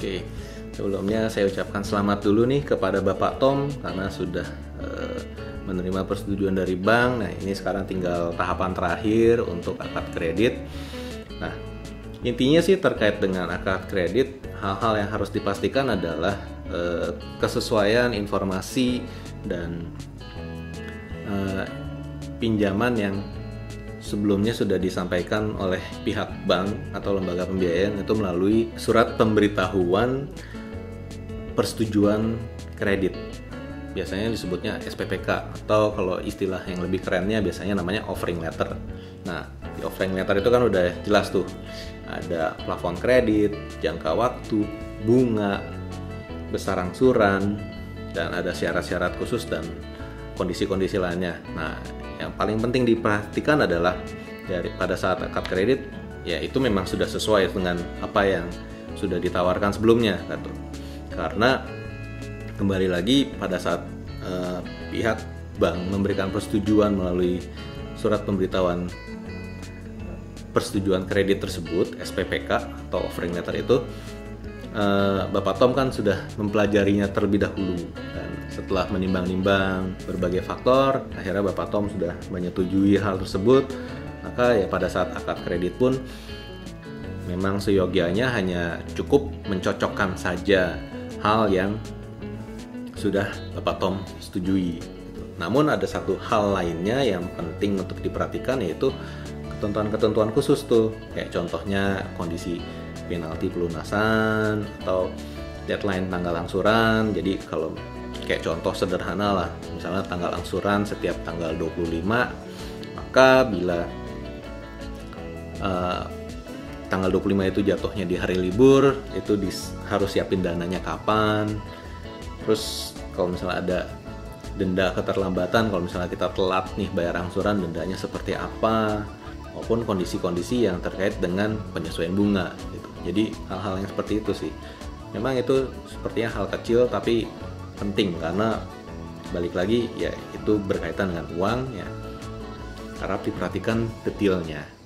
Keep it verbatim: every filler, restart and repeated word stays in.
Oke, sebelumnya saya ucapkan selamat dulu nih kepada Bapak Tom karena sudah uh, menerima persetujuan dari bank. Nah, ini sekarang tinggal tahapan terakhir untuk akad kredit. Nah, intinya sih terkait dengan akad kredit, hal-hal yang harus dipastikan adalah uh, kesesuaian informasi dan uh, pinjaman yang sebelumnya sudah disampaikan oleh pihak bank atau lembaga pembiayaan itu melalui surat pemberitahuan persetujuan kredit. Biasanya disebutnya S P P K atau kalau istilah yang lebih kerennya biasanya namanya offering letter. Nah, di offering letter itu kan udah jelas tuh. Ada plafon kredit, jangka waktu, bunga, besar angsuran, dan ada syarat-syarat khusus dan kondisi-kondisi lainnya. Nah, yang paling penting diperhatikan adalah dari pada saat akad kredit, ya itu memang sudah sesuai dengan apa yang sudah ditawarkan sebelumnya, gitu. Karena kembali lagi pada saat eh, pihak bank memberikan persetujuan melalui surat pemberitahuan persetujuan kredit tersebut, S P P K atau offering letter itu, eh, Bapak Tom kan sudah mempelajarinya terlebih dahulu. Dan setelah menimbang-nimbang berbagai faktor, akhirnya Bapak Tom sudah menyetujui hal tersebut. Maka ya pada saat akad kredit pun memang seyogianya hanya cukup mencocokkan saja hal yang sudah Bapak Tom setujui. Namun ada satu hal lainnya yang penting untuk diperhatikan, yaitu ketentuan-ketentuan khusus tuh, kayak contohnya kondisi penalti pelunasan atau deadline tanggal angsuran. Jadi kalau kayak contoh sederhana lah, misalnya tanggal angsuran setiap tanggal dua puluh lima, maka bila uh, tanggal dua puluh lima itu jatuhnya di hari libur, itu dis, harus siapin dananya kapan. Terus kalau misalnya ada denda keterlambatan, kalau misalnya kita telat nih bayar angsuran, dendanya seperti apa, maupun kondisi-kondisi yang terkait dengan penyesuaian bunga gitu. Jadi hal-hal yang seperti itu sih, memang itu sepertinya hal kecil tapi penting, karena balik lagi ya itu berkaitan dengan uang, ya harap diperhatikan detailnya.